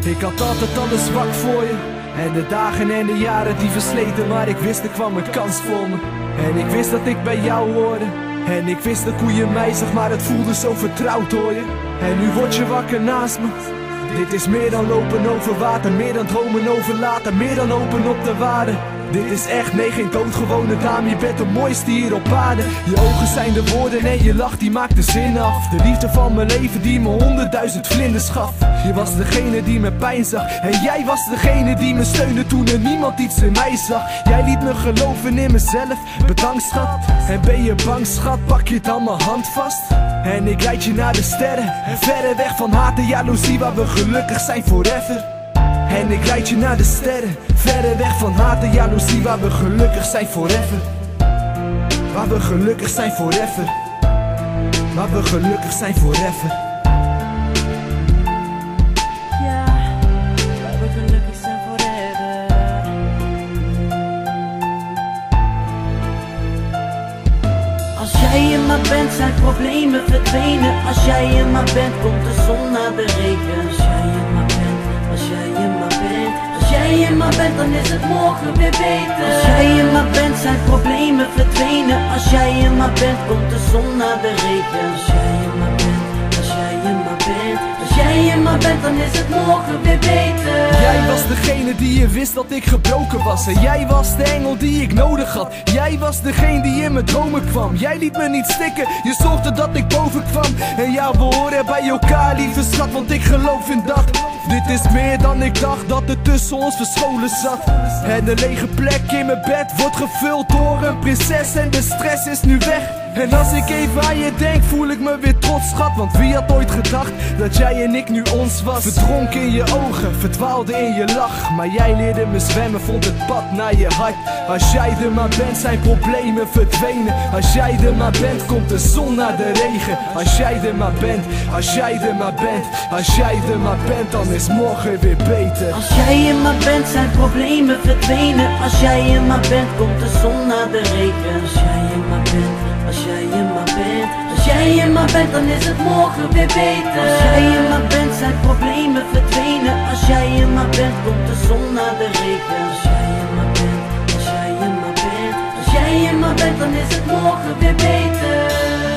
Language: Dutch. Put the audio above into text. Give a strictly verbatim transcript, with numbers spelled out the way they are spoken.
Ik had altijd alles zwak voor je. En de dagen en de jaren die versleten, maar ik wist er kwam een kans voor me. En ik wist dat ik bij jou hoorde. En ik wist ook hoe je mij zag, maar het voelde zo vertrouwd hoor je. En nu word je wakker naast me. Dit is meer dan lopen over water, meer dan dromen over later, meer dan open op de waarde. Dit is echt, nee geen doodgewone dame, je bent de mooiste hier op aarde. Je ogen zijn de woorden en je lach die maakt de zin af. De liefde van mijn leven die me honderdduizend vlinders gaf. Je was degene die me pijn zag en jij was degene die me steunde toen er niemand iets in mij zag. Jij liet me geloven in mezelf, bedankt schat. En ben je bang schat, pak je dan mijn hand vast. En ik leid je naar de sterren, verre weg van haat en jaloezie, waar we gelukkig zijn forever. En ik leid je naar de sterren, verre weg van haat en jaloezie, waar we gelukkig zijn forever. Waar we gelukkig zijn forever. Waar we gelukkig zijn forever. Ja, waar we gelukkig zijn forever. Als jij er maar bent, zijn problemen verdwenen. Als jij er maar bent, komt de zon naar de regen. Als jij er maar bent, als jij er maar bent, als jij er maar bent, dan is het morgen weer beter. Als jij er maar bent, zijn problemen verdwenen. Als jij er maar bent, komt de zon naar de regen. Als jij er maar bent, als jij er maar bent, als jij er maar bent, dan is het morgen weer beter. Jij was degene die je wist dat ik gebroken was. En jij was de engel die ik nodig had. Jij was degene die in mijn dromen kwam. Jij liet me niet stikken, je zorgde dat ik boven kwam. En ja, we horen bij elkaar, lieve schat, want ik geloof in dat. Dit is meer dan ik dacht dat er tussen ons verscholen zat. En de lege plek in mijn bed wordt gevuld door een prinses en de stress is nu weg. En als ik even aan je denk, voel ik me weer trots schat. Want wie had ooit gedacht dat jij en ik nu ons was? Verdronken in je ogen, verdwaalde in je lach. Maar jij leerde me zwemmen, vond het pad naar je hart. Als jij er maar bent, zijn problemen verdwenen. Als jij er maar bent, komt de zon naar de regen. Als jij er maar bent, als jij er maar bent, als jij er maar bent, dan is morgen weer beter. Als jij er maar bent, zijn problemen verdwenen. Als jij er maar bent, komt de zon naar de regen. Als jij er maar bent, als jij er maar bent, als jij er maar bent, dan is het morgen weer beter. Als jij er maar bent, zijn problemen verdwenen. Als jij er maar bent, komt de zon naar de regen. Als jij er maar bent, als jij er maar bent, als jij er maar bent, dan is het morgen weer beter.